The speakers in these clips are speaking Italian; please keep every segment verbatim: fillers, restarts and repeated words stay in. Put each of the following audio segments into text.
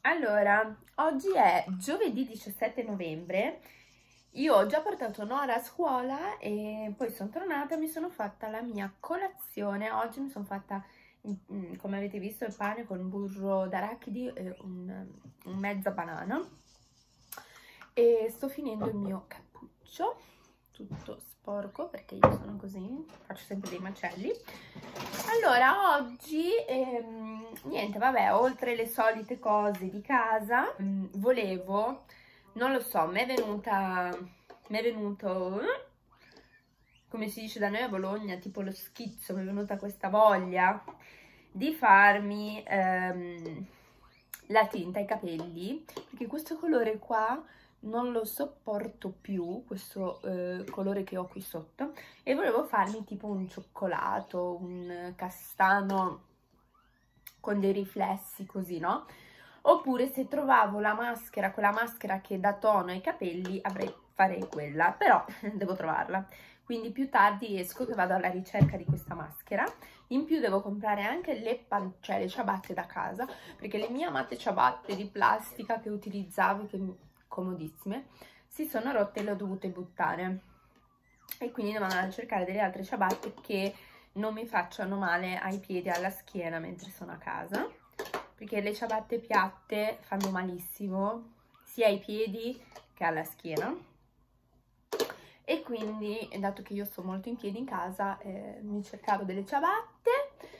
Allora, oggi è giovedì diciassette novembre, io ho già portato Nora a scuola e poi sono tornata e mi sono fatta la mia colazione. Oggi mi sono fatta, come avete visto, il pane con burro d'arachidi e un, un mezza banana e sto finendo il mio cappuccio, tutto sporco perché io sono così, faccio sempre dei macelli. Allora, oggi, ehm, niente, vabbè, oltre le solite cose di casa, mh, volevo, non lo so, mi è venuta, mi è venuto, come si dice da noi a Bologna, tipo lo schizzo, mi è venuta questa voglia di farmi ehm, la tinta ai capelli, perché questo colore qua non lo sopporto più, questo eh, colore che ho qui sotto, e volevo farmi tipo un cioccolato, un castano con dei riflessi così, no? Oppure se trovavo la maschera, quella maschera che dà tono ai capelli, avrei, farei quella, però devo trovarla. Quindi più tardi esco che vado alla ricerca di questa maschera. In più devo comprare anche le, cioè le ciabatte da casa, perché le mie amate ciabatte di plastica che utilizzavo, che comodissime, si sono rotte e le ho dovute buttare. E quindi devo andare a cercare delle altre ciabatte che non mi facciano male ai piedi e alla schiena mentre sono a casa, perché le ciabatte piatte fanno malissimo sia ai piedi che alla schiena. E quindi, dato che io sto molto in piedi in casa, eh, mi cercavo delle ciabatte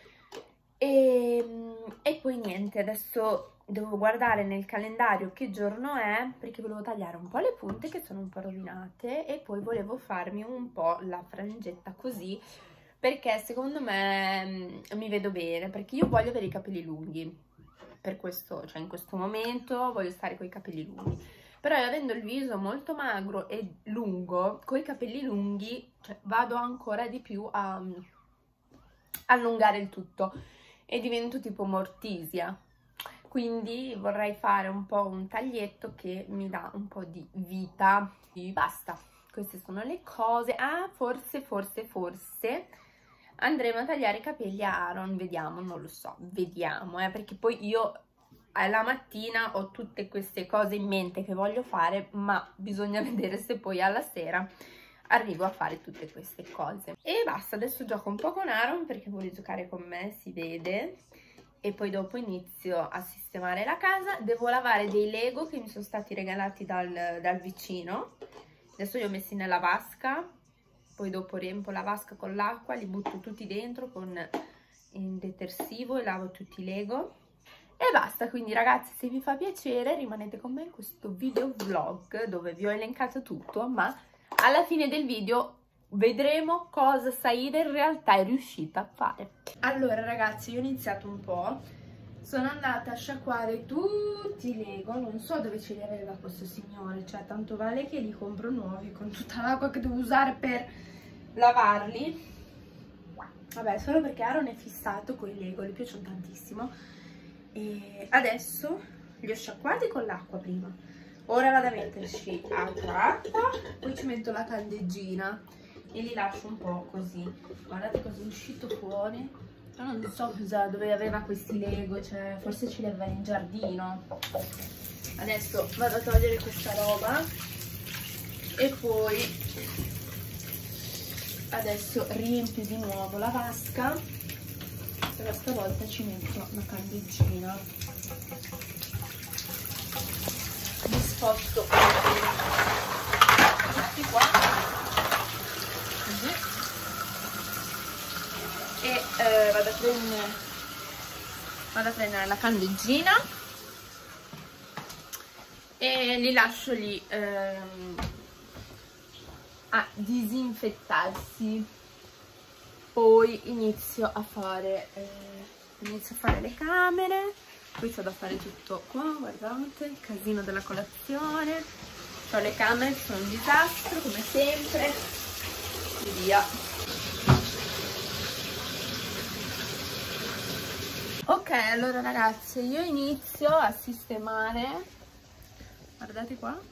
e, e poi niente, adesso devo guardare nel calendario che giorno è, perché volevo tagliare un po' le punte che sono un po' rovinate e poi volevo farmi un po' la frangetta così, perché secondo me mi vedo bene, perché io voglio avere i capelli lunghi, per questo, cioè in questo momento voglio stare con i capelli lunghi, però io avendo il viso molto magro e lungo, con i capelli lunghi, cioè, vado ancora di più a allungare il tutto e divento tipo Mortisia. Quindi vorrei fare un po' un taglietto che mi dà un po' di vita. E basta, queste sono le cose. Ah, forse, forse, forse andremo a tagliare i capelli a Aaron, vediamo, non lo so, vediamo, eh, perché poi io alla mattina ho tutte queste cose in mente che voglio fare, ma bisogna vedere se poi alla sera arrivo a fare tutte queste cose. E basta, adesso gioco un po' con Aaron perché vuole giocare con me, si vede, e poi dopo inizio a sistemare la casa. Devo lavare dei Lego che mi sono stati regalati dal, dal vicino, adesso li ho messi nella vasca, poi dopo riempio la vasca con l'acqua, li butto tutti dentro con il detersivo e lavo tutti i Lego e basta. Quindi ragazzi, se vi fa piacere rimanete con me in questo video vlog dove vi ho elencato tutto, ma alla fine del video vedremo cosa Saida in realtà è riuscita a fare. Allora ragazzi, io ho iniziato un po', sono andata a sciacquare tutti i Lego, non so dove ce li aveva questo signore, cioè tanto vale che li compro nuovi con tutta l'acqua che devo usare per lavarli. Vabbè, solo perché Aaron è fissato con i Lego, gli piacciono tantissimo. E adesso li ho sciacquati con l'acqua prima, ora vado a metterci acqua, acqua, poi ci metto la candeggina e li lascio un po' così. Guardate cosa è uscito fuori. Io non so cosa, dove aveva questi Lego, cioè forse ce li aveva in giardino. Adesso vado a togliere questa roba e poi adesso riempio di nuovo la vasca, però stavolta ci metto una candeggina. Li sposto tutti qua così e eh, vado a prendere vado a prendere la candeggina e li lascio lì ehm, a disinfettarsi. Poi inizio a fare eh, inizio a fare le camere, poi c'ho da fare tutto qua, guardate il casino della colazione, cioè le camere sono un disastro come sempre e via. Ok, allora ragazzi, io inizio a sistemare, guardate qua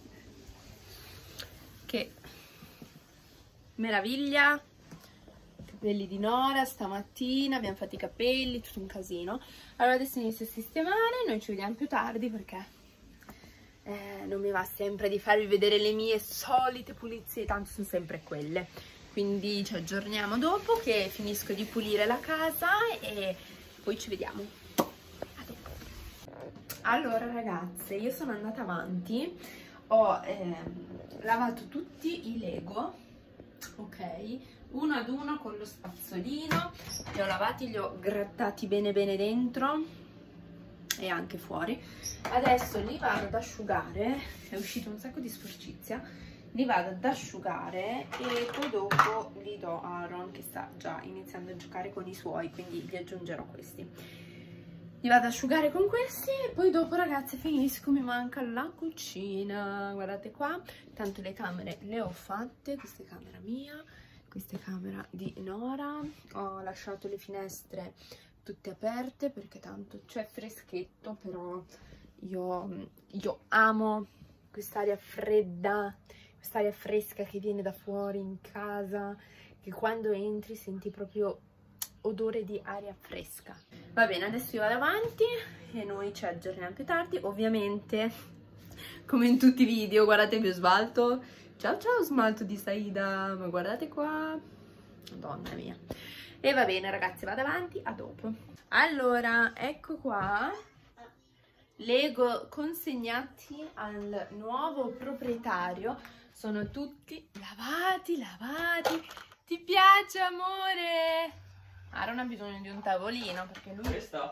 che meraviglia, quelli di Nora stamattina, abbiamo fatto i capelli, tutto un casino. Allora adesso inizio a sistemare, noi ci vediamo più tardi perché eh, non mi va sempre di farvi vedere le mie solite pulizie, tanto sono sempre quelle. Quindi ci aggiorniamo dopo che finisco di pulire la casa e poi ci vediamo. A dopo. Allora ragazze, io sono andata avanti, ho eh, lavato tutti i Lego, ok? Uno ad uno con lo spazzolino, li ho lavati, li ho grattati bene bene dentro e anche fuori. Adesso li vado ad asciugare, è uscito un sacco di sporcizia, li vado ad asciugare e poi dopo li do a Aaron che sta già iniziando a giocare con i suoi, quindi gli aggiungerò questi. Li vado ad asciugare con questi e poi dopo ragazzi finisco, mi manca la cucina, guardate qua, tanto le camere le ho fatte, questa è camera mia, questa è camera di Nora, ho lasciato le finestre tutte aperte perché tanto c'è freschetto, però io, io amo quest'aria fredda, quest'aria fresca che viene da fuori in casa, che quando entri senti proprio odore di aria fresca. Va bene, adesso io vado avanti e noi ci aggiorniamo più tardi, ovviamente come in tutti i video. Guardate il mio smalto, ciao ciao smalto di Saida, ma guardate qua, madonna mia. E va bene ragazzi, vado avanti, a dopo. Allora, ecco qua Lego consegnati al nuovo proprietario, sono tutti lavati, lavati. Ti piace amore? Aaron ha bisogno di un tavolino perché lui... Questo?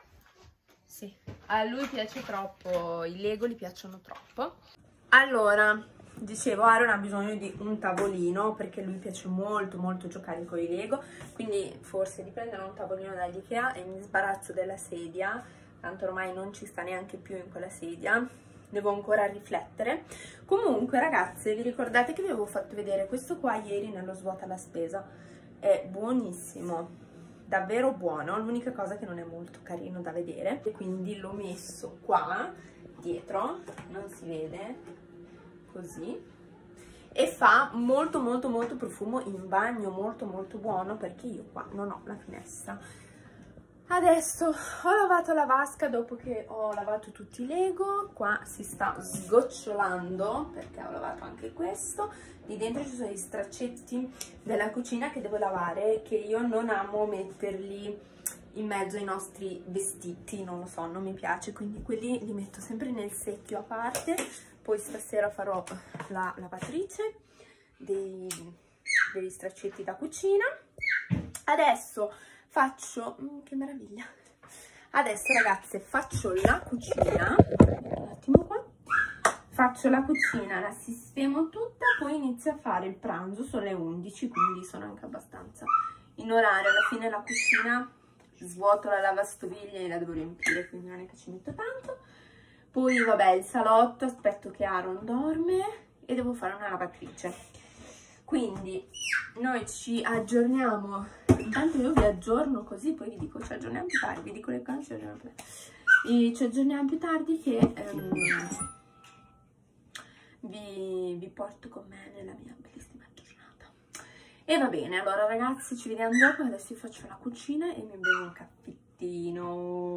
Sì, a lui piace troppo, i Lego gli piacciono troppo. Allora, dicevo, Aaron ha bisogno di un tavolino perché lui piace molto molto giocare con i Lego, quindi forse di prendere un tavolino dall'Ikea e mi sbarazzo della sedia, tanto ormai non ci sta neanche più in quella sedia, devo ancora riflettere. Comunque ragazze, vi ricordate che vi avevo fatto vedere questo qua ieri nello svuota la spesa? È buonissimo, davvero buono, l'unica cosa che non è molto carino da vedere, e quindi l'ho messo qua dietro, non si vede, così, e fa molto molto molto profumo in bagno, molto molto buono perché io qua non ho la finestra. Adesso ho lavato la vasca dopo che ho lavato tutti i Lego, qua si sta sgocciolando perché ho lavato anche questo, lì dentro ci sono gli straccetti della cucina che devo lavare, che io non amo metterli in mezzo ai nostri vestiti, non lo so, non mi piace, quindi quelli li metto sempre nel secchio a parte. Poi stasera farò la lavatrice dei, degli straccetti da cucina. Adesso faccio, mm, che meraviglia, adesso ragazze faccio la cucina, un attimo qua, faccio la cucina, la sistemo tutta, poi inizio a fare il pranzo, sono le undici, quindi sono anche abbastanza in orario. Alla fine la cucina svuoto la lavastoviglie e la devo riempire, quindi non è che ci metto tanto. Poi vabbè, il salotto, aspetto che Aaron dorme e devo fare una lavatrice, quindi noi ci aggiorniamo. Intanto io vi aggiorno così, poi vi dico ci aggiorniamo più tardi, vi dico le cose, ci aggiorniamo più tardi, e ci aggiorniamo più tardi che ehm, vi, vi porto con me nella mia bellissima giornata. E va bene, allora ragazzi ci vediamo dopo, adesso io faccio la cucina e mi bevo un caffettino.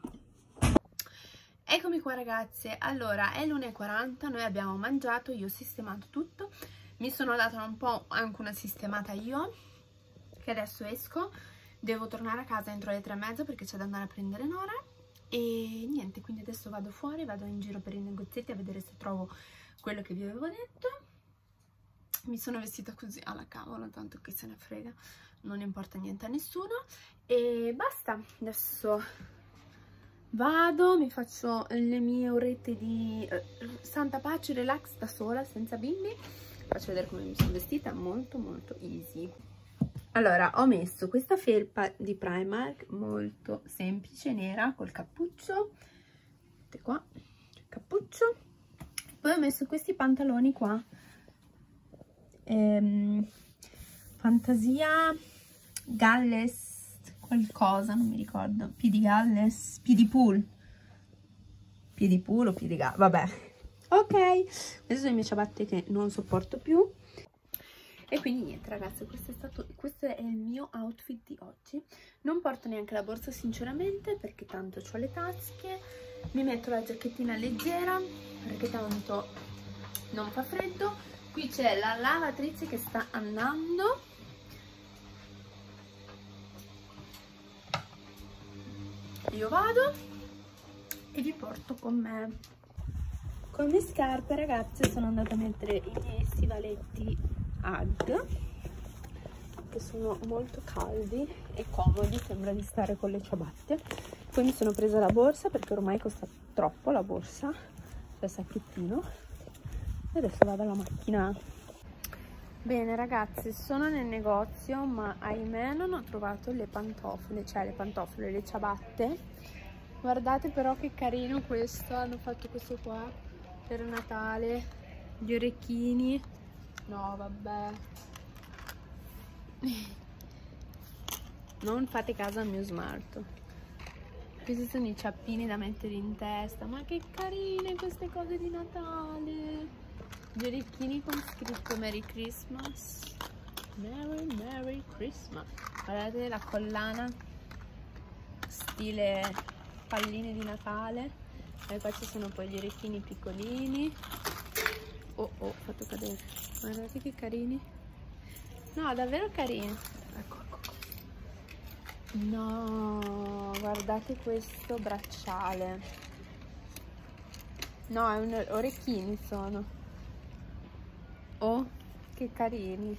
Eccomi qua ragazze, allora è l'una e quaranta, noi abbiamo mangiato, io ho sistemato tutto, mi sono data un po' anche una sistemata io, che adesso esco, devo tornare a casa entro le tre e mezza perché c'è da andare a prendere Nora e niente, quindi adesso vado fuori, vado in giro per i negozietti a vedere se trovo quello che vi avevo detto. Mi sono vestita così alla cavolo, tanto che se ne frega, non importa niente a nessuno e basta. Adesso vado, mi faccio le mie orette di eh, santa pace, relax da sola, senza bimbi. Faccio vedere come mi sono vestita, molto molto easy. Allora, ho messo questa felpa di Primark, molto semplice, nera, col cappuccio. Vedete qua, il cappuccio. Poi ho messo questi pantaloni qua. Ehm, Fantasia Galles, qualcosa, non mi ricordo. Piedi Galles, Piedi Pool. Piedi Pool o Piedi Galles, vabbè. Ok, queste sono le mie ciabatte che non sopporto più. E quindi niente ragazzi, questo è stato questo è il mio outfit di oggi. Non porto neanche la borsa sinceramente, perché tanto ho le tasche. Mi metto la giacchettina leggera perché tanto non fa freddo. Qui c'è la lavatrice che sta andando. Io vado e vi porto con me. Con le scarpe ragazze sono andata a mettere i miei stivaletti Ugg, che sono molto caldi e comodi, sembra di stare con le ciabatte. Poi mi sono presa la borsa perché ormai costa troppo la borsa, il sacchettino, e adesso vado alla macchina. Bene ragazzi, sono nel negozio ma ahimè non ho trovato le pantofole, cioè le pantofole, le ciabatte. Guardate però che carino questo, hanno fatto questo qua per Natale, gli orecchini. No vabbè, non fate caso al mio smalto. Questi sono i ciappini da mettere in testa, ma che carine queste cose di Natale. Gli orecchini con scritto Merry Christmas, Merry Merry Christmas. Guardate la collana stile palline di Natale, e qua ci sono poi gli orecchini piccolini. Oh oh, ho fatto cadere, guardate che carini, no davvero carini. Ecco, ecco. No, guardate questo bracciale, no è un orecchini sono. Oh, che carini,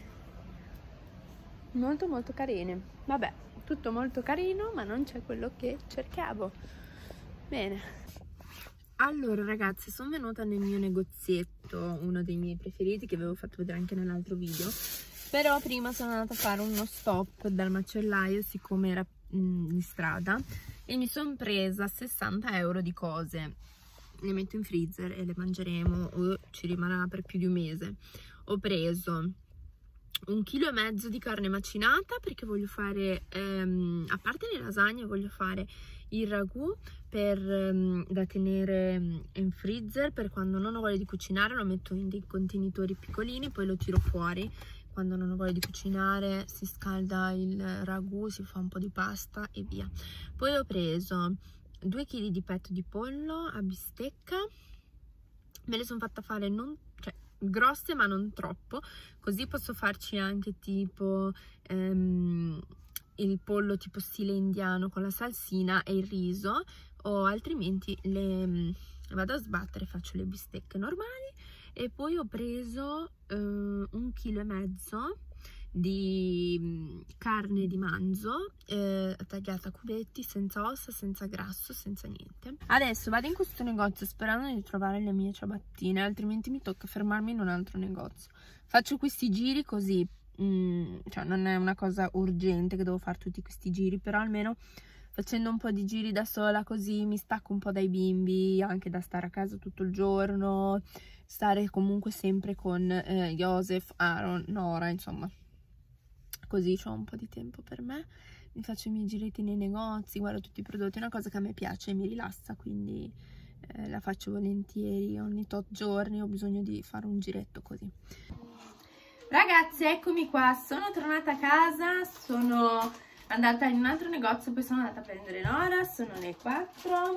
molto molto carini. Vabbè, tutto molto carino, ma non c'è quello che cercavo. Bene, allora ragazzi, sono venuta nel mio negozietto, uno dei miei preferiti che avevo fatto vedere anche nell'altro video, però prima sono andata a fare uno stop dal macellaio siccome era mh, in strada, e mi sono presa sessanta euro di cose. Le metto in freezer e le mangeremo o ci rimarrà per più di un mese. Ho preso un chilo e mezzo di carne macinata perché voglio fare, ehm, a parte le lasagne, voglio fare il ragù per, ehm, da tenere in freezer per quando non ho voglia di cucinare. Lo metto in dei contenitori piccolini, poi lo tiro fuori quando non ho voglia di cucinare, si scalda il ragù, si fa un po' di pasta e via. Poi ho preso due chili di petto di pollo a bistecca, me le sono fatta fare non, cioè, grosse ma non troppo, così posso farci anche tipo ehm, il pollo tipo stile indiano con la salsina e il riso, o altrimenti le vado a sbattere, faccio le bistecche normali. E poi ho preso eh, un chilo e mezzo di carne di manzo eh, tagliata a cubetti, senza ossa, senza grasso, senza niente. Adesso vado in questo negozio sperando di trovare le mie ciabattine, altrimenti mi tocca fermarmi in un altro negozio. Faccio questi giri così, mm, cioè non è una cosa urgente che devo fare tutti questi giri, però almeno facendo un po' di giri da sola così mi stacco un po' dai bimbi, anche da stare a casa tutto il giorno, stare comunque sempre con eh, Joseph, Aaron, Nora, insomma. Così ho un po' di tempo per me, mi faccio i miei giretti nei negozi, guardo tutti i prodotti, è una cosa che a me piace e mi rilassa, quindi eh, la faccio volentieri. Ogni tot giorni ho bisogno di fare un giretto così. Ragazzi, eccomi qua, sono tornata a casa, sono andata in un altro negozio, poi sono andata a prendere Nora, sono le quattro,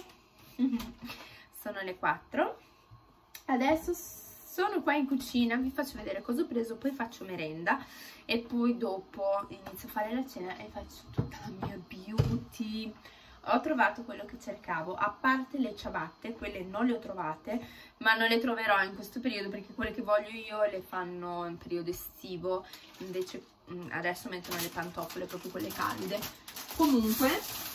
sono le quattro, adesso sono qua in cucina, vi faccio vedere cosa ho preso, poi faccio merenda e poi dopo inizio a fare la cena e faccio tutta la mia beauty. Ho trovato quello che cercavo, a parte le ciabatte, quelle non le ho trovate, ma non le troverò in questo periodo perché quelle che voglio io le fanno in periodo estivo, invece adesso mettono le pantofole, proprio quelle calde. Comunque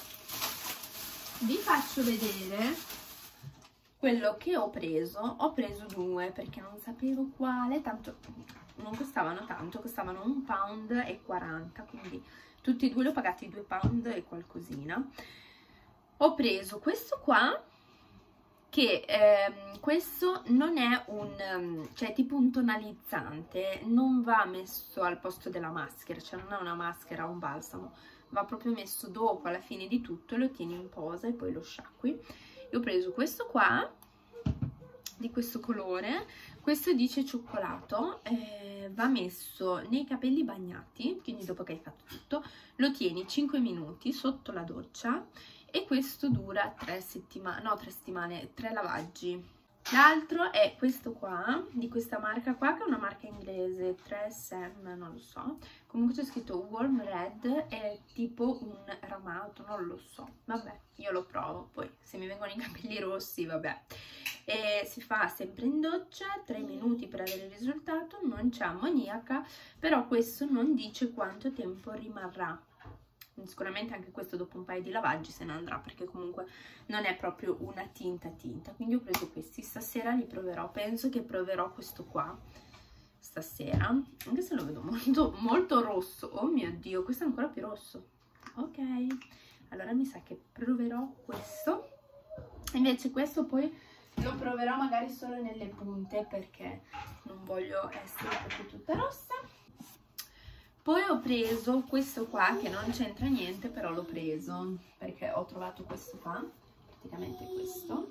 vi faccio vedere quello che ho preso. Ho preso due perché non sapevo quale, tanto non costavano tanto, costavano un pound e quaranta, quindi tutti e due li ho pagati due pound e qualcosina. Ho preso questo qua, che ehm, questo non è un, cioè tipo un tonalizzante, non va messo al posto della maschera, cioè non è una maschera o un balsamo, va proprio messo dopo, alla fine di tutto, lo tieni in posa e poi lo sciacqui. Io ho preso questo qua, di questo colore, Questo dice cioccolato, eh, va messo nei capelli bagnati, quindi dopo che hai fatto tutto, lo tieni cinque minuti sotto la doccia e questo dura tre settimane, no tre settimane, tre lavaggi. L'altro è questo qua, di questa marca qua, che è una marca inglese, tre S M, non lo so. Comunque c'è scritto Warm Red, è tipo un ramato, non lo so. Vabbè, io lo provo, poi se mi vengono i capelli rossi, vabbè. E si fa sempre in doccia, tre minuti per avere il risultato, non c'è ammoniaca, però questo non dice quanto tempo rimarrà. Sicuramente anche questo dopo un paio di lavaggi se ne andrà, perché comunque non è proprio una tinta tinta. Quindi ho preso questi, stasera li proverò, penso che proverò questo qua stasera, anche se lo vedo molto molto rosso. Oh mio Dio, questo è ancora più rosso. Ok, allora mi sa che proverò questo. Invece questo poi lo proverò magari solo nelle punte, perché non voglio essere proprio tutta rossa. Poi ho preso questo qua, che non c'entra niente, però l'ho preso perché ho trovato questo qua, praticamente questo,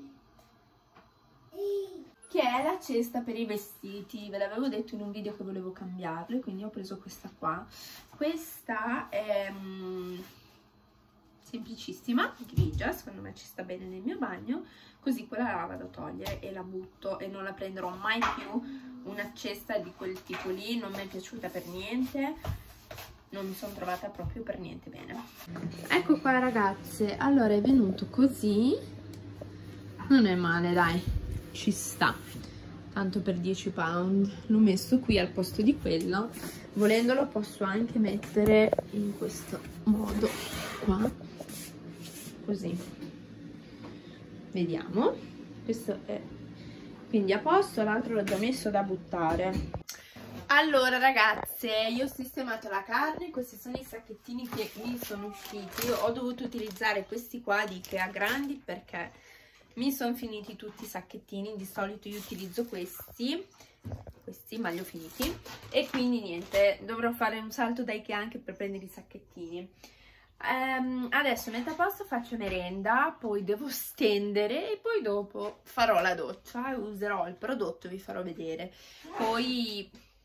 che è la cesta per i vestiti. Ve l'avevo detto in un video che volevo cambiarlo, quindi ho preso questa qua. Questa è um, semplicissima, grigia, secondo me ci sta bene nel mio bagno, così quella la vado a togliere e la butto e non la prenderò mai più. Una cesta di quel tipo lì non mi è piaciuta per niente, non mi sono trovata proprio per niente bene. Ecco qua ragazze, allora è venuto così, non è male dai, ci sta, tanto per dieci pound. L'ho messo qui al posto di quello, volendolo posso anche mettere in questo modo qua, così, vediamo. Questo è quindi a posto, l'altro l'ho già messo da buttare. Allora ragazze, io ho sistemato la carne, questi sono i sacchettini che mi sono usciti. Ho dovuto utilizzare questi qua di Ikea grandi perché mi sono finiti tutti i sacchettini. Di solito io utilizzo questi, questi ma li ho finiti, e quindi niente, dovrò fare un salto da Ikea anche per prendere i sacchettini. Um, adesso metà posto, faccio merenda, poi devo stendere e poi dopo farò la doccia e userò il prodotto, vi farò vedere. Poi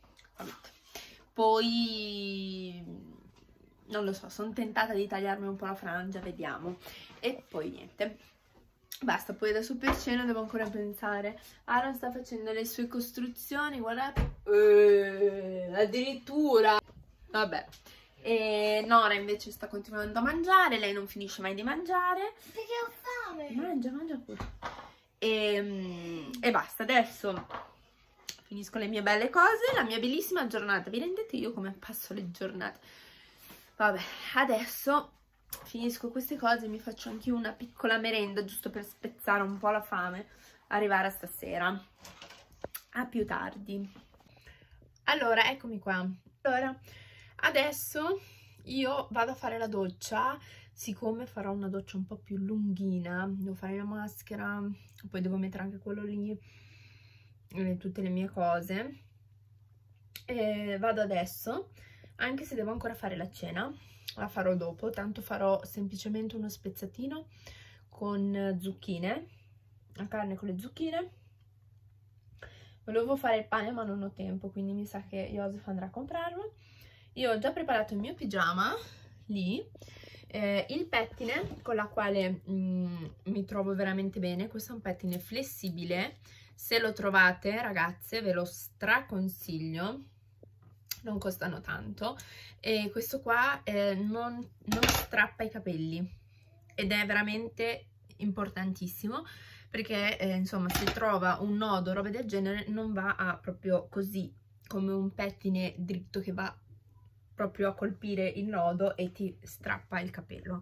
poi non lo so, sono tentata di tagliarmi un po' la frangia, vediamo. E poi niente, basta. Poi adesso per cena devo ancora pensare. Aaron sta facendo le sue costruzioni, guardate, eh, addirittura, vabbè. E Nora invece sta continuando a mangiare, lei non finisce mai di mangiare. Perché ho fame. Mangia, mangia pure. E, e basta, adesso finisco le mie belle cose, la mia bellissima giornata. Vi rendete io come passo le giornate? Vabbè, adesso finisco queste cose e mi faccio anche una piccola merenda, giusto per spezzare un po' la fame, arrivare a stasera. A più tardi. Allora, eccomi qua. Allora, adesso io vado a fare la doccia, siccome farò una doccia un po' più lunghina, devo fare la maschera, poi devo mettere anche quello lì, eh, tutte le mie cose, e vado adesso, anche se devo ancora fare la cena, la farò dopo, tanto farò semplicemente uno spezzatino con zucchine, la carne con le zucchine. Volevo fare il pane ma non ho tempo, quindi mi sa che Joseph andrà a comprarlo. Io ho già preparato il mio pigiama lì, eh, il pettine con la quale mm, mi trovo veramente bene. Questo è un pettine flessibile, se lo trovate ragazze ve lo straconsiglio, non costano tanto, e questo qua eh, non, non strappa i capelli ed è veramente importantissimo, perché eh, insomma se trova un nodo o roba del genere non va a proprio così come un pettine dritto che va proprio a colpire il nodo e ti strappa il capello.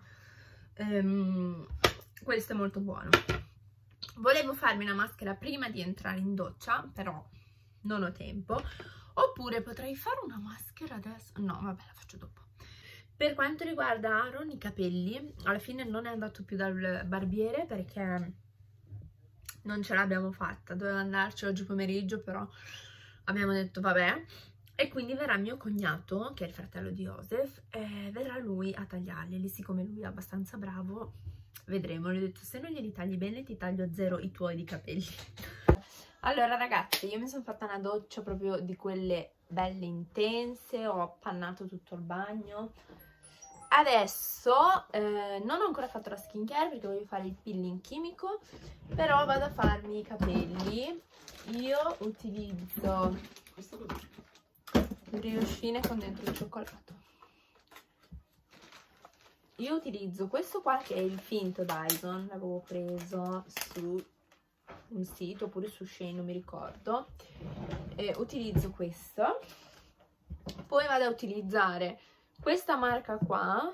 Um, questo è molto buono. Volevo farmi una maschera prima di entrare in doccia, però non ho tempo. Oppure potrei fare una maschera adesso, no vabbè, la faccio dopo. Per quanto riguarda Aaron, i capelli, alla fine non è andato più dal barbiere perché non ce l'abbiamo fatta, doveva andarci oggi pomeriggio, però abbiamo detto vabbè. E quindi verrà mio cognato, che è il fratello di Joseph, e verrà lui a tagliarli. Siccome lui è abbastanza bravo, vedremo. Gli ho detto, se non glieli tagli bene ti taglio a zero i tuoi di capelli. Allora ragazzi, io mi sono fatta una doccia proprio di quelle belle intense, ho appannato tutto il bagno. Adesso eh, non ho ancora fatto la skincare perché voglio fare il peeling chimico, però vado a farmi i capelli. Io utilizzo briochine con dentro il cioccolato. Io utilizzo questo qua che è il finto Dyson, l'avevo preso su un sito oppure su Shein, non mi ricordo. E utilizzo questo. Poi vado a utilizzare questa marca qua,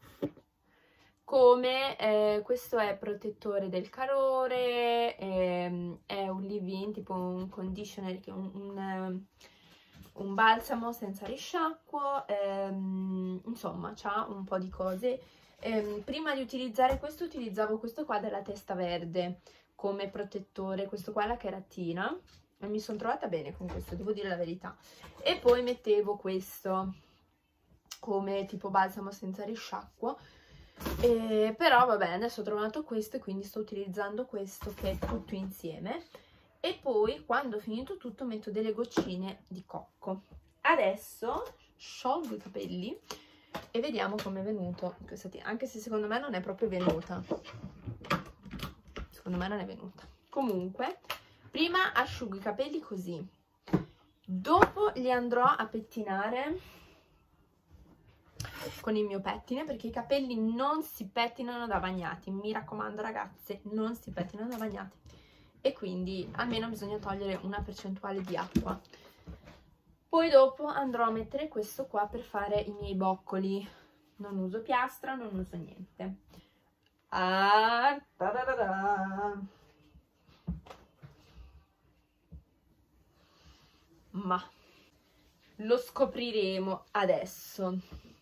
come eh, questo è protettore del calore, eh, è un leave-in, tipo un conditioner, che un, un, un balsamo senza risciacquo, ehm, insomma c'ha un po' di cose. Eh, prima di utilizzare questo utilizzavo questo qua della Testa Verde come protettore, questo qua è la cheratina, e mi sono trovata bene con questo, devo dire la verità. E poi mettevo questo come tipo balsamo senza risciacquo, eh, però vabbè, adesso ho trovato questo e quindi sto utilizzando questo, che è tutto insieme. E poi quando ho finito tutto metto delle goccine di cocco. Adesso sciolgo i capelli e vediamo com'è venuto questa tina, anche se secondo me non è proprio venuta, secondo me non è venuta. Comunque prima asciugo i capelli così, dopo li andrò a pettinare con il mio pettine, perché i capelli non si pettinano da bagnati, mi raccomando ragazze, non si pettinano da bagnati, e quindi almeno bisogna togliere una percentuale di acqua. Poi dopo andrò a mettere questo qua per fare i miei boccoli, non uso piastra, non uso niente. Ah, da da da da. Ma lo scopriremo adesso.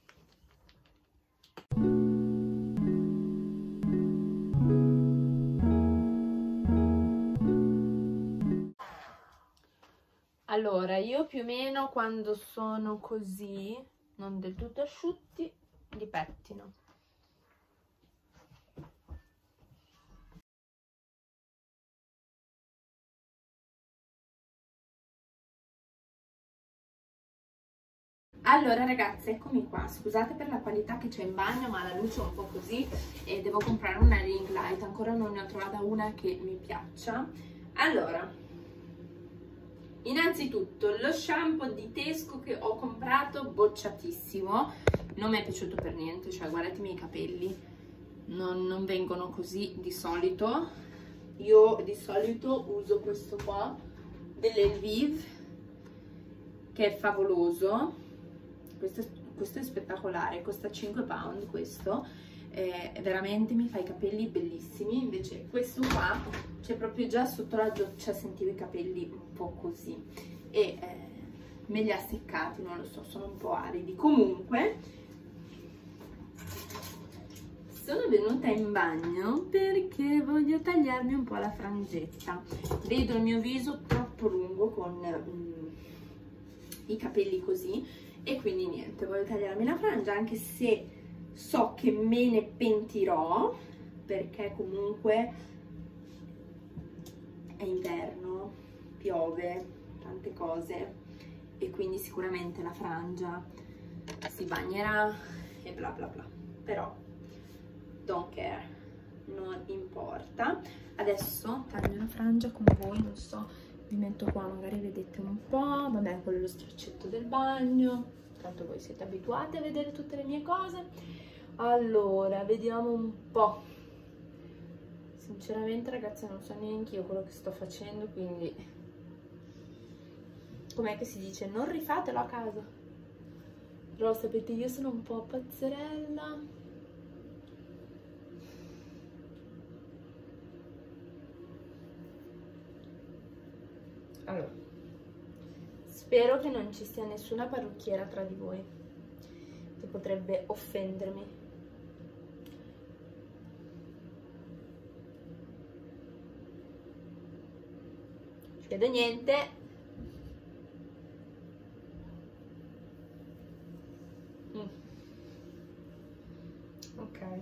Allora, io più o meno quando sono così, non del tutto asciutti, li pettino. Allora ragazzi, eccomi qua, scusate per la qualità che c'è in bagno, ma la luce è un po' così e devo comprare una ring light, ancora non ne ho trovata una che mi piaccia. Allora, innanzitutto lo shampoo di Tesco che ho comprato, bocciatissimo, non mi è piaciuto per niente, cioè guardatemi i capelli, non, non vengono così di solito. Io di solito uso questo qua dell'Elvive, che è favoloso. Questo è, questo è spettacolare, costa cinque pound questo, eh, veramente mi fa i capelli bellissimi. Invece questo qua, c'è proprio già sotto la doccia sentivo i capelli un po' così e eh, me li ha seccati, non lo so, sono un po' aridi. Comunque sono venuta in bagno perché voglio tagliarmi un po' la frangetta, vedo il mio viso troppo lungo con um, i capelli così, e quindi niente, voglio tagliarmi la frangia, anche se so che me ne pentirò, perché comunque è inverno, piove, tante cose, e quindi sicuramente la frangia si bagnerà e bla bla bla, però don't care, non importa. Adesso taglio la frangia con voi, non so, vi metto qua, magari vedete un po', vabbè, quello è lo straccetto del bagno, tanto voi siete abituati a vedere tutte le mie cose. Allora, vediamo un po'. Sinceramente ragazzi non so neanche io quello che sto facendo, quindi com'è che si dice? Non rifatelo a casa. Però sapete, io sono un po' pazzerella. Allora, spero che non ci sia nessuna parrucchiera tra di voi che potrebbe offendermi. Non ci vedo niente. Mm. Ok. Ok.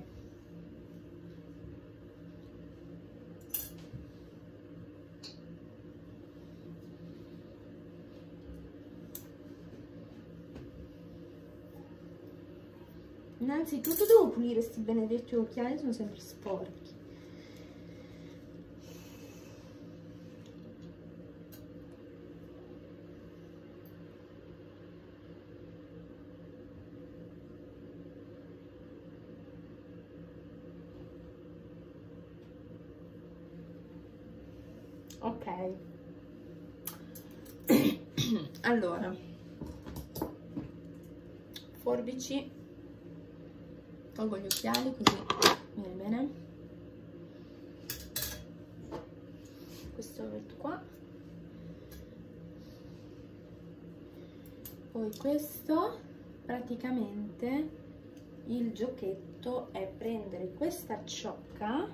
Innanzitutto devo pulire questi benedetti occhiali, sono sempre sporchi. Ok. Allora, forbici, tolgo gli occhiali così viene bene. Questo lo metto qua. Poi questo, praticamente il giochetto è prendere questa ciocca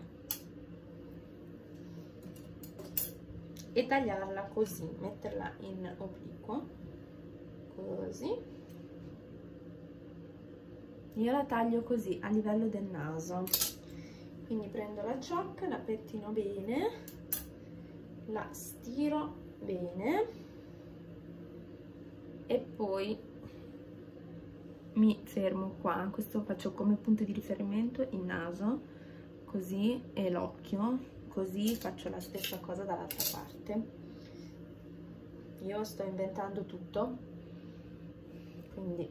e tagliarla così, metterla in obliquo, così. Io la taglio così a livello del naso, quindi prendo la ciocca, la pettino bene, la stiro bene e poi mi fermo qua. Questo faccio come punto di riferimento il naso, così, e l'occhio, così faccio la stessa cosa dall'altra parte. Io sto inventando tutto, quindi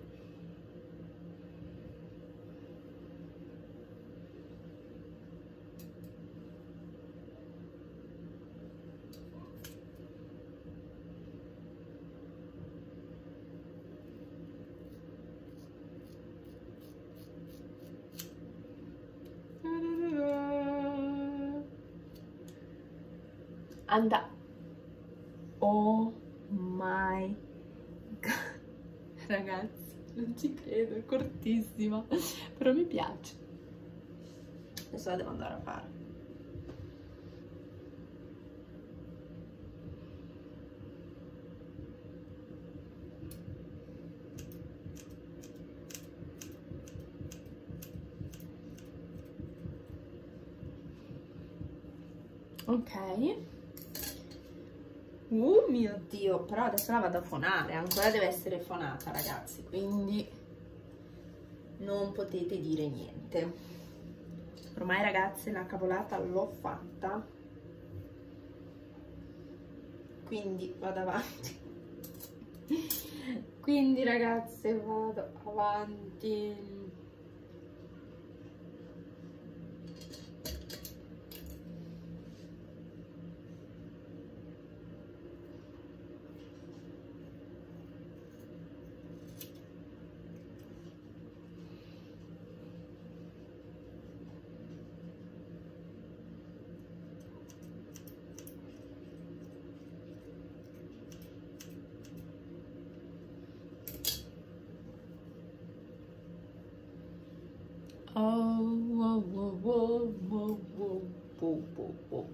anda. Oh my god, ragazzi, non ci credo, è cortissima, però mi piace. Adesso la devo andare a fare. Ok. Uh mio Dio, però adesso la vado a fonare, ancora deve essere fonata, ragazzi, quindi non potete dire niente. Ormai, ragazzi, la cavolata l'ho fatta, quindi vado avanti. Quindi, ragazze, vado avanti. Oh, oh, oh, oh, oh, oh, oh, oh, oh.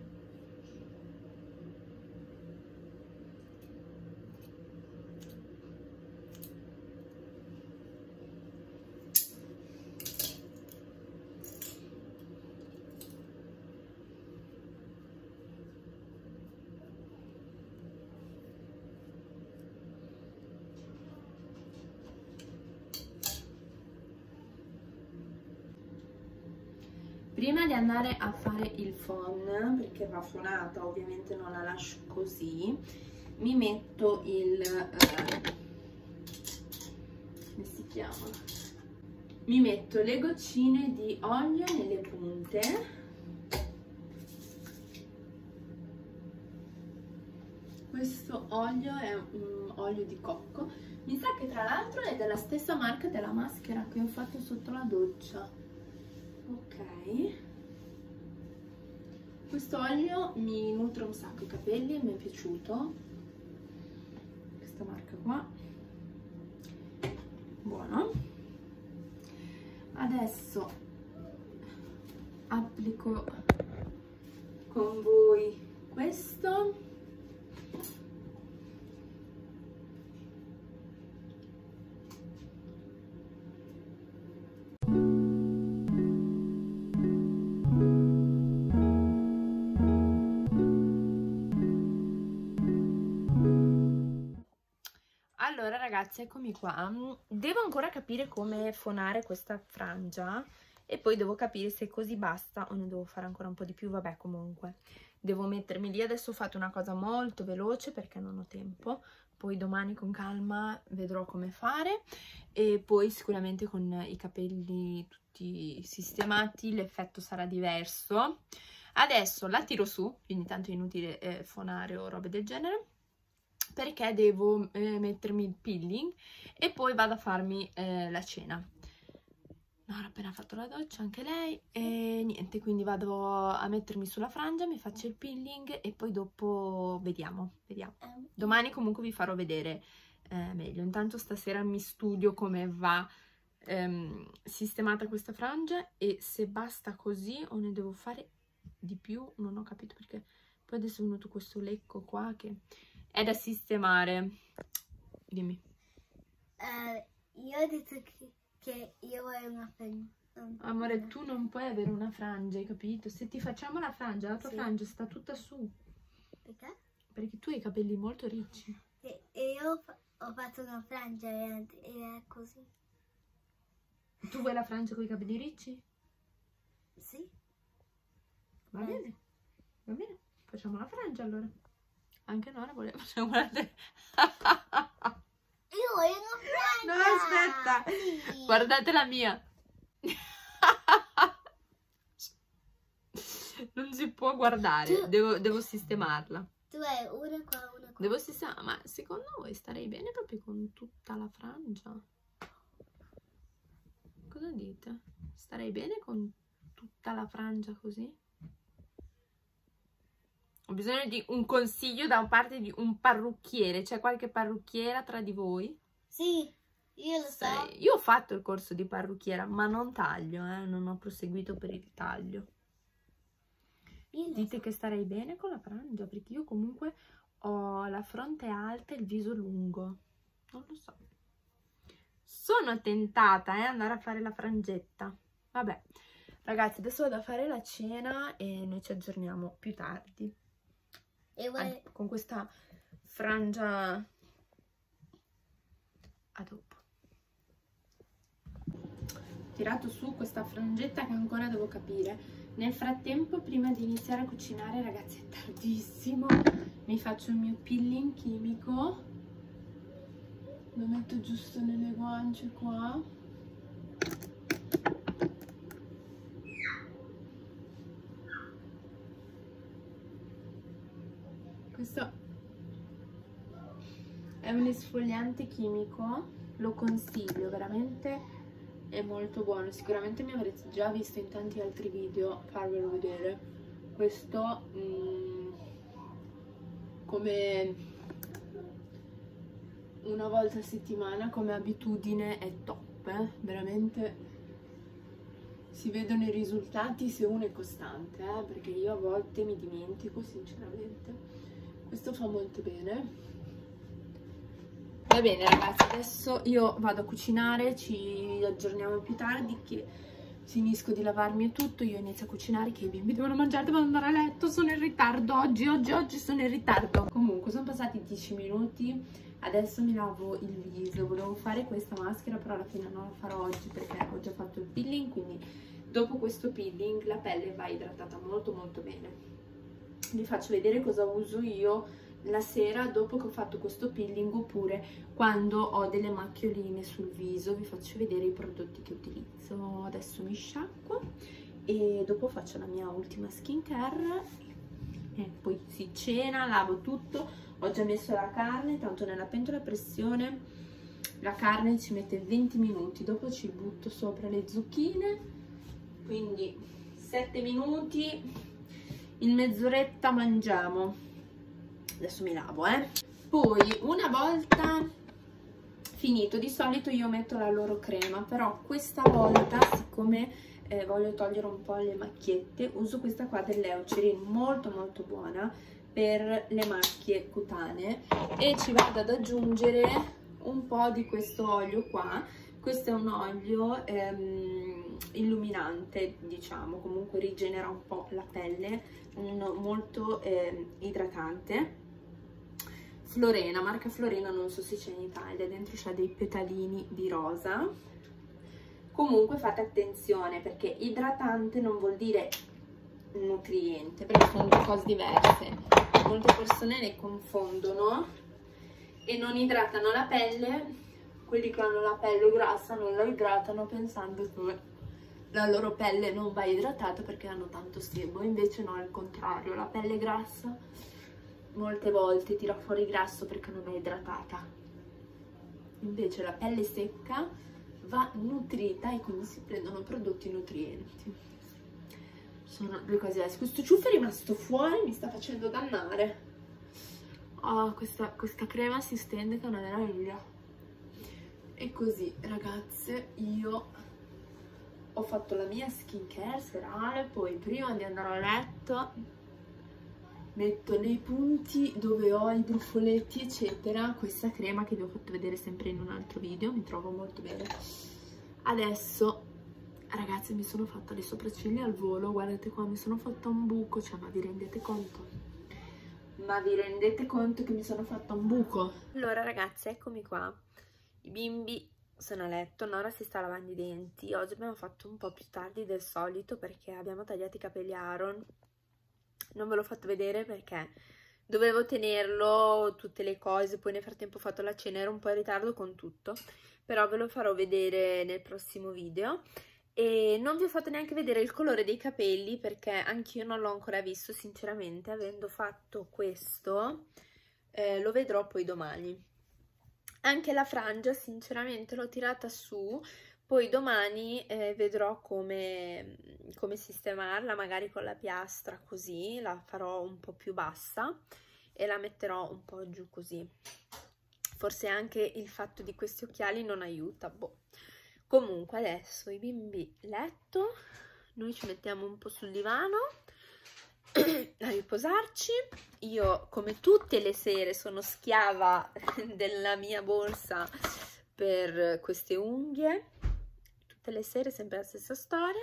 Prima di andare a fare il phon, perché va fonata, ovviamente non la lascio così, mi metto il eh, come si chiama? Mi metto le goccine di olio nelle punte. Questo olio è un olio di cocco, mi sa che tra l'altro è della stessa marca della maschera che ho fatto sotto la doccia. Ok, questo olio mi nutre un sacco i capelli e mi è piaciuto, questa marca qua, buono. Adesso applico con voi questo. Allora ragazzi, eccomi qua. Devo ancora capire come fonare questa frangia e poi devo capire se così basta o ne devo fare ancora un po' di più. Vabbè, comunque devo mettermi lì. Adesso ho fatto una cosa molto veloce perché non ho tempo, poi domani con calma vedrò come fare e poi sicuramente con i capelli tutti sistemati l'effetto sarà diverso. Adesso la tiro su, quindi tanto è inutile eh, fonare o robe del genere, perché devo eh, mettermi il peeling e poi vado a farmi eh, la cena. Nora ha appena fatto la doccia, anche lei, e niente, quindi vado a mettermi sulla frangia, mi faccio il peeling e poi dopo vediamo, vediamo. Domani comunque vi farò vedere eh, meglio. Intanto stasera mi studio come va ehm, sistemata questa frangia e se basta così o ne devo fare di più, non ho capito, perché poi adesso è venuto questo lecco qua che è da sistemare. Dimmi. Uh, io ho detto che, che io voglio una frangia. Amore, tu non puoi avere una frangia, hai capito? Se ti facciamo la frangia, la tua sì. frangia sta tutta su. Perché? Perché tu hai i capelli molto ricci. E, e io ho fatto una frangia e, e è così. Tu vuoi la frangia con i capelli ricci? Sì. Va bene, bene. Va bene. Facciamo la frangia allora. Anche Nora voleva facciamo una Io voglio una frangia. No, aspetta. Sì. Guardate la mia. Non si può guardare. Tu... Devo, devo sistemarla. Tu hai una qua, una qua. Devo sistemare. Ma secondo voi starei bene proprio con tutta la frangia? Cosa dite? Starei bene con tutta la frangia così? Ho bisogno di un consiglio da parte di un parrucchiere. C'è qualche parrucchiera tra di voi? Sì, io lo so. Io ho fatto il corso di parrucchiera, ma non taglio, eh? Non ho proseguito per il taglio. Dite so. Che starei bene con la frangia, perché io comunque ho la fronte alta e il viso lungo. Non lo so. Sono tentata, eh, andare a fare la frangetta. Vabbè, ragazzi, adesso vado a fare la cena e noi ci aggiorniamo più tardi. E vuoi... con questa frangia. A dopo. Ho tirato su questa frangetta che ancora devo capire. Nel frattempo, prima di iniziare a cucinare, ragazzi, è tardissimo, mi faccio il mio peeling chimico, lo metto giusto nelle guance qua. Questo è un esfoliante chimico, lo consiglio, veramente è molto buono. Sicuramente mi avrete già visto in tanti altri video farvelo vedere. Questo mh, come una volta a settimana come abitudine è top, eh? Veramente si vedono i risultati se uno è costante, eh? Perché io a volte mi dimentico sinceramente. Questo fa molto bene. Va bene ragazzi, adesso io vado a cucinare, ci aggiorniamo più tardi che finisco di lavarmi e tutto, io inizio a cucinare che i bimbi devono mangiare, devono andare a letto, sono in ritardo oggi, oggi, oggi sono in ritardo. Comunque sono passati dieci minuti, adesso mi lavo il viso, volevo fare questa maschera però alla fine non la farò oggi perché ho già fatto il peeling, quindi dopo questo peeling la pelle va idratata molto molto bene. Vi faccio vedere cosa uso io la sera dopo che ho fatto questo peeling oppure quando ho delle macchioline sul viso. Vi faccio vedere i prodotti che utilizzo. Adesso mi sciacquo e dopo faccio la mia ultima skincare e poi si cena, lavo tutto. Ho già messo la carne, tanto nella pentola a pressione la carne ci mette venti minuti, dopo ci butto sopra le zucchine, quindi sette minuti, in mezz'oretta mangiamo. Adesso mi lavo, eh. Poi una volta finito, di solito io metto la loro crema, però questa volta siccome eh, voglio togliere un po' le macchiette, uso questa qua dell'Eucerin, molto molto buona per le macchie cutanee, e ci vado ad aggiungere un po' di questo olio qua. Questo è un olio ehm, illuminante, diciamo, comunque rigenera un po' la pelle, un, molto eh, idratante. Florena, marca Florena, non so se c'è in Italia, dentro c'ha dei petalini di rosa. Comunque fate attenzione, perché idratante non vuol dire nutriente, perché sono due cose diverse. Molte persone le confondono e non idratano la pelle. Quelli che hanno la pelle grassa non la idratano pensando che la loro pelle non va idratata perché hanno tanto sebo. Invece no, è il contrario, la pelle grassa molte volte tira fuori grasso perché non è idratata. Invece la pelle secca va nutrita e quindi si prendono prodotti nutrienti. Sono due cose diverse. Questo ciuffo è rimasto fuori, mi sta facendo dannare. Oh, questa, questa crema si stende che è una meraviglia. E così, ragazze, io ho fatto la mia skincare serale, poi prima di andare a letto metto nei punti dove ho i brufoletti eccetera questa crema che vi ho fatto vedere sempre in un altro video, mi trovo molto bene. Adesso, ragazzi, mi sono fatta le sopracciglia al volo, guardate qua, mi sono fatta un buco, cioè ma vi rendete conto? Ma vi rendete conto che mi sono fatta un buco? Allora ragazzi, eccomi qua, i bimbi sono a letto, Nora si sta lavando i denti. Oggi abbiamo fatto un po' più tardi del solito perché abbiamo tagliato i capelli Aaron. Non ve l'ho fatto vedere perché dovevo tenerlo, tutte le cose, poi nel frattempo ho fatto la cena, ero un po' in ritardo con tutto, però ve lo farò vedere nel prossimo video. E non vi ho fatto neanche vedere il colore dei capelli perché anch'io non l'ho ancora visto sinceramente, avendo fatto questo eh, lo vedrò poi domani. Anche la frangia sinceramente l'ho tirata su, poi domani eh, vedrò come, come sistemarla, magari con la piastra così, la farò un po' più bassa e la metterò un po' giù così. Forse anche il fatto di questi occhiali non aiuta, boh. Comunque adesso i bimbi letto, noi ci mettiamo un po' sul divano a riposarci. Io come tutte le sere sono schiava della mia borsa per queste unghie, tutte le sere sempre la stessa storia.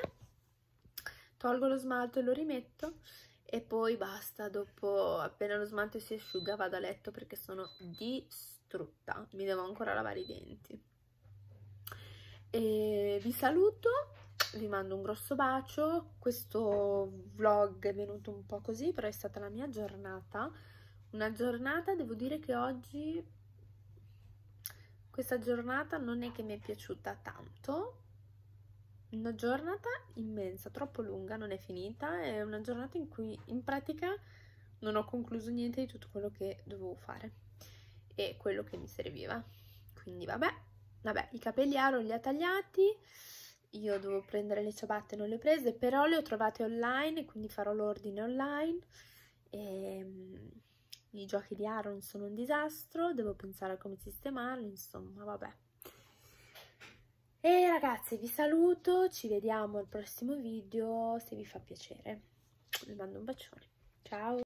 Tolgo lo smalto e lo rimetto e poi basta, dopo appena lo smalto si asciuga vado a letto perché sono distrutta, mi devo ancora lavare i denti. E vi saluto, vi mando un grosso bacio. Questo vlog è venuto un po' così, però è stata la mia giornata, una giornata, devo dire che oggi questa giornata non è che mi è piaciuta tanto, una giornata immensa, troppo lunga, non è finita, è una giornata in cui in pratica non ho concluso niente di tutto quello che dovevo fare e quello che mi serviva, quindi vabbè. Vabbè, i capelli Aaron li ha tagliati, io devo prendere le ciabatte, non le ho prese, però le ho trovate online, quindi farò l'ordine online. E, um, i giochi di Aaron sono un disastro, devo pensare a come sistemarli, insomma, vabbè. E ragazzi, vi saluto, ci vediamo al prossimo video, se vi fa piacere. Vi mando un bacione, ciao!